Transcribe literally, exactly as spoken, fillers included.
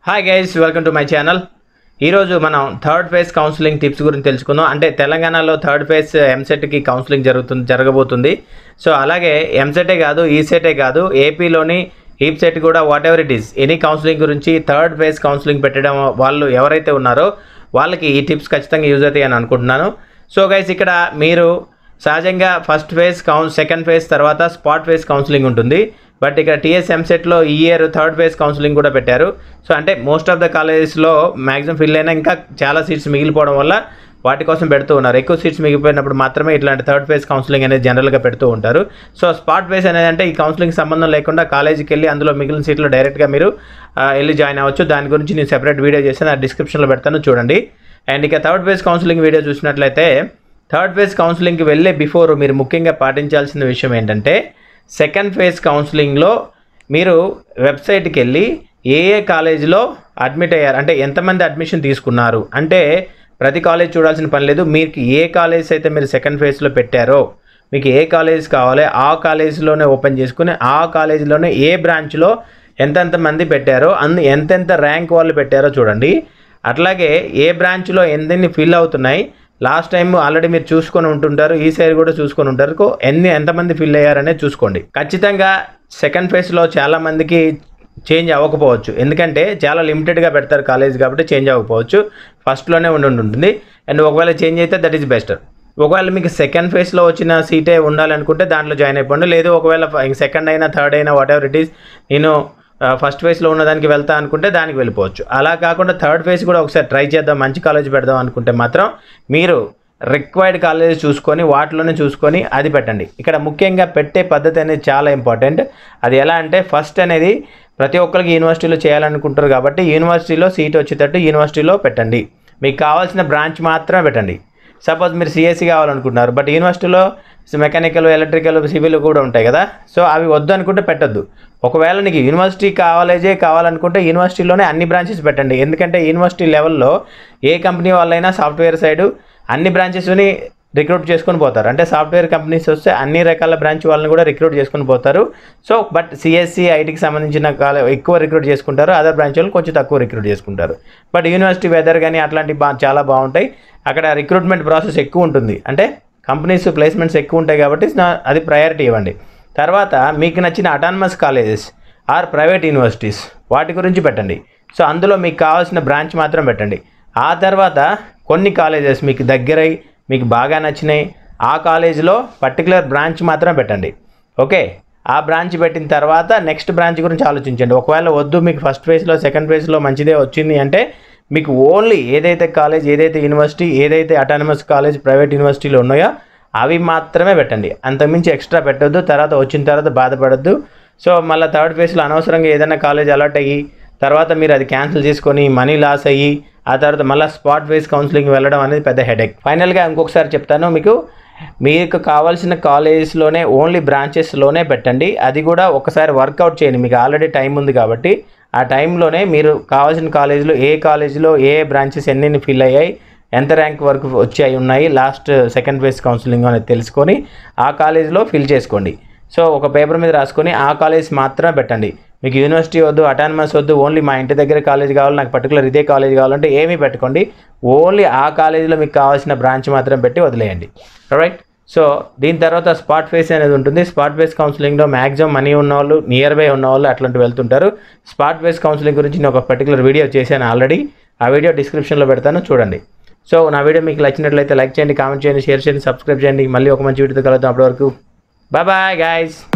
Hi guys, welcome to my channel. ఈరోజు మనం third phase counselling tips గురించి తెలుసుకుందాం. అంటే తెలంగాణలో థర్డ్ ఫేజ్ ఎంసెట్కి కౌన్సిలింగ్ జరుగుతుంది జరగబోతుంది. సో అలాగే ఎంసెటే కాదు, ఈసెటే కాదు, ఏపీలోని ఈప్సెట్ కూడా whatever it is any counselling గురించి థర్డ్ ఫేజ్ కౌన్సిలింగ్ పెట్టడం వాళ్ళు ఎవరైతే ఉన్నారో వాళ్ళకి ఈ టిప్స్ ఖచ్చితంగా యూజ్ అవుతాయి అని అనుకుంటున్నాను. సో గైస్, ఇక్కడ మీరు సహజంగా ఫస్ట్ ఫేజ్ కౌన్ సెకండ్ ఫేజ్ తర్వాత స్పాట్ ఫేజ్ కౌన్సిలింగ్ ఉంటుంది. బట్ ఇక్కడ టీఎస్ ఎంసెట్లో ఈ ఇయర్ థర్డ్ ఫేజ్ కౌన్సిలింగ్ కూడా పెట్టారు. సో అంటే మోస్ట్ ఆఫ్ ద కాలేజెస్లో మ్యాక్సిమం ఫిల్ అయినా ఇంకా చాలా సీట్స్ మిగిలిపోవడం వల్ల వాటి కోసం పెడుతూ ఉన్నారు. ఎక్కువ సీట్స్ మిగిలిపోయినప్పుడు మాత్రమే ఇట్లాంటి థర్డ్ ఫేజ్ కౌన్సిలింగ్ అనేది జనరల్గా పెడుతూ ఉంటారు. సో స్పాట్ ఫేజ్ అనేది అంటే ఈ కౌన్సిలింగ్ సంబంధం లేకుండా కాలేజీకి వెళ్ళి అందులో మిగిలిన సీట్లో డైరెక్ట్గా మీరు వెళ్ళి జాయిన్ అవ్వచ్చు. దాని గురించి నేను సెపరేట్ వీడియో చేస్తాను, ఆ డిస్క్రిప్షన్లో పెడతాను, చూడండి. అండ్ ఇక థర్డ్ ఫేజ్ కౌన్సిలింగ్ వీడియో చూసినట్లయితే థర్డ్ ఫేజ్ కౌన్సిలింగ్కి వెళ్ళే బిఫోర్ మీరు ముఖ్యంగా పాటించాల్సిన విషయం ఏంటంటే సెకండ్ ఫేజ్ కౌన్సిలింగ్లో మీరు వెబ్సైట్కి వెళ్ళి ఏ ఏ కాలేజీలో అడ్మిట్ అయ్యారు, అంటే ఎంతమంది అడ్మిషన్ తీసుకున్నారు, అంటే ప్రతి కాలేజ్ చూడాల్సిన పని లేదు. మీకు ఏ కాలేజ్ అయితే మీరు సెకండ్ ఫేజ్లో పెట్టారో మీకు ఏ కాలేజ్ కావాలి ఆ కాలేజీలోనే ఓపెన్ చేసుకుని ఆ కాలేజీలోనే ఏ బ్రాంచ్లో ఎంతెంత మంది పెట్టారో అందు ఎంతెంత ర్యాంక్ వాళ్ళు పెట్టారో చూడండి. అట్లాగే ఏ బ్రాంచ్లో ఎన్ని ఫిల్ అవుతున్నాయి లాస్ట్ టైం ఆల్రెడీ మీరు చూసుకొని ఉంటుంటారు, ఈ సైడ్ కూడా చూసుకొని ఉంటారు, ఎన్ని ఎంతమంది ఫిల్ అయ్యారనేది చూసుకోండి. ఖచ్చితంగా సెకండ్ ఫేజ్లో చాలామందికి చేంజ్ అవ్వకపోవచ్చు, ఎందుకంటే చాలా లిమిటెడ్గా పెడతారు కాలేజ్ కాబట్టి చేంజ్ అవ్వకపోవచ్చు, ఫస్ట్లోనే ఉండి ఉంటుంది. అండ్ ఒకవేళ చేంజ్ అయితే దట్ ఈస్ బెస్టర్. ఒకవేళ మీకు సెకండ్ ఫేజ్లో వచ్చిన సీటే ఉండాలనుకుంటే దాంట్లో జాయిన్ అయిపోండి. లేదు ఒకవేళ సెకండ్ అయినా థర్డ్ అయినా వాట్ ఎవర్ ఇట్ ఈస్ నేను ఫస్ట్ ఫేజ్లో ఉన్నదానికి వెళ్తా అనుకుంటే దానికి వెళ్ళిపోవచ్చు. అలా కాకుండా థర్డ్ ఫేజ్ కూడా ఒకసారి ట్రై చేద్దాం, మంచి కాలేజ్ పెడదాం అనుకుంటే మాత్రం మీరు రిక్వైర్డ్ కాలేజ్ చూసుకొని వాటిలోనే చూసుకొని అది పెట్టండి. ఇక్కడ ముఖ్యంగా పెట్టే పద్ధతి అనేది చాలా ఇంపార్టెంట్. అది ఎలా అంటే ఫస్ట్ అనేది ప్రతి ఒక్కరికి యూనివర్సిటీలో చేయాలనుకుంటారు కాబట్టి యూనివర్సిటీలో సీట్ వచ్చేటట్టు యూనివర్సిటీలో పెట్టండి. మీకు కావాల్సిన బ్రాంచ్ మాత్రమే పెట్టండి. సపోజ్ మీరు సిఎస్సి కావాలనుకుంటున్నారు బట్ యూనివర్సిటీలో మెకానికల్, ఎలక్ట్రికల్, సివిల్ కూడా ఉంటాయి కదా, సో అవి వద్దు అనుకుంటే పెట్టద్దు. ఒకవేళ నీకు యూనివర్సిటీ కాలేజే కావాలనుకుంటే యూనివర్సిటీలోనే అన్ని బ్రాంచెస్ పెట్టండి. ఎందుకంటే యూనివర్సిటీ లెవెల్లో ఏ కంపెనీ వాళ్ళైనా సాఫ్ట్వేర్ సైడు అన్ని బ్రాంచెస్ని రిక్రూట్ చేసుకొని పోతారు. అంటే సాఫ్ట్వేర్ కంపెనీస్ వస్తే అన్ని రకాల బ్రాంచ్ వాళ్ళని కూడా రిక్రూట్ చేసుకొని పోతారు. సో బట్ సిఎస్సి, ఐటీకి సంబంధించిన కాలే ఎక్కువ రిక్రూట్ చేసుకుంటారు, అదర్ బ్రాంచ్ వాళ్ళు కొంచెం తక్కువ రిక్రూట్ చేసుకుంటారు. బట్ యూనివర్సిటీ వెదర్ కానీ అట్లాంటివి బా చాలా బాగుంటాయి. అక్కడ రిక్రూట్మెంట్ ప్రాసెస్ ఎక్కువ ఉంటుంది, అంటే కంపెనీస్ ప్లేస్మెంట్స్ ఎక్కువ ఉంటాయి కాబట్టి అది ప్రయారిటీ ఇవ్వండి. తర్వాత మీకు నచ్చిన autonomous colleges or private universities వాటి గురించి పెట్టండి. సో అందులో మీకు కావాల్సిన బ్రాంచ్ మాత్రం పెట్టండి. ఆ తర్వాత కొన్ని కాలేజెస్ మీకు దగ్గరై మీకు బాగా నచ్చినాయి ఆ కాలేజీలో పర్టికులర్ బ్రాంచ్ మాత్రం పెట్టండి. ఓకే, ఆ బ్రాంచ్ పెట్టిన తర్వాత నెక్స్ట్ బ్రాంచ్ గురించి ఆలోచించండి. ఒకవేళ వద్దు మీకు ఫస్ట్ ఫేజ్లో సెకండ్ ఫేజ్లో మంచిదే వచ్చింది అంటే మీకు ఓన్లీ ఏదైతే కాలేజ్, ఏదైతే యూనివర్సిటీ, ఏదైతే అటానమస్ కాలేజ్ ప్రైవేట్ యూనివర్సిటీలు ఉన్నాయో అవి మాత్రమే పెట్టండి. అంతకుమించి ఎక్స్ట్రా పెట్టొద్దు. తర్వాత వచ్చిన తర్వాత బాధపడద్దు. సో మళ్ళీ థర్డ్ ఫేజ్లో అనవసరంగా ఏదైనా కాలేజ్ అలాట్ అయ్యి తర్వాత మీరు అది క్యాన్సిల్ చేసుకొని మనీ లాస్ అయ్యి ఆ తర్వాత మళ్ళీ స్పాట్ ఫేజ్ కౌన్సిలింగ్ వెళ్ళడం అనేది పెద్ద హెడేక్. ఫైనల్గా ఇంకొకసారి చెప్తాను, మీకు మీకు కావాల్సిన కాలేజెస్లోనే ఓన్లీ బ్రాంచెస్లోనే పెట్టండి. అది కూడా ఒకసారి వర్కౌట్ చేయండి. మీకు ఆల్రెడీ టైం ఉంది కాబట్టి ఆ టైంలోనే మీరు కావాల్సిన కాలేజీలో ఏ కాలేజీలో ఏ బ్రాంచెస్ ఎన్ని ఫిల్ అయ్యాయి, ఎంత ర్యాంక్ వరకు వచ్చాయి ఉన్నాయి లాస్ట్ సెకండ్ ఫేజ్ కౌన్సిలింగ్ అనేది తెలుసుకొని ఆ కాలేజీలో ఫిల్ చేసుకోండి. సో ఒక పేపర్ మీద రాసుకొని ఆ కాలేజ్ మాత్రమే పెట్టండి. మీకు యూనివర్సిటీ వద్దు, అటానమస్ వద్దు, ఓన్లీ మా ఇంటి దగ్గర కాలేజ్ కావాలి, నాకు పర్టికులర్ ఇదే కాలేజ్ కావాలంటే ఏమీ పెట్టుకోండి. ఓన్లీ ఆ కాలేజీలో మీకు కావాల్సిన బ్రాంచ్ మాత్రం పెట్టి వదిలేయండి. రైట్. సో దీని తర్వాత స్పాట్ ఫేజ్ అనేది ఉంటుంది. స్పాట్ ఫేజ్ కౌన్సిలింగ్లో మ్యాక్సిమం మనీ ఉన్నవాళ్ళు, నియర్ బై ఉన్నవాళ్ళు అట్లాంటి వెళ్తుంటారు. స్పాట్ ఫేజ్ కౌన్సిలింగ్ గురించి నేను ఒక పర్టికులర్ వీడియో చేశాను ఆల్రెడీ, ఆ వీడియో డిస్క్రిప్షన్లో పెడతాను, చూడండి. సో నా వీడియో మీకు నచ్చినట్లయితే లైక్ చేయండి, కామెంట్ చేయండి, షేర్ చేయండి, సబ్స్క్రైబ్ చేయండి. మళ్ళీ ఒక మంచి వీడియోతో కలుద్దాం. అప్పటి వరకు బాయ్ బాయ్ గైస్.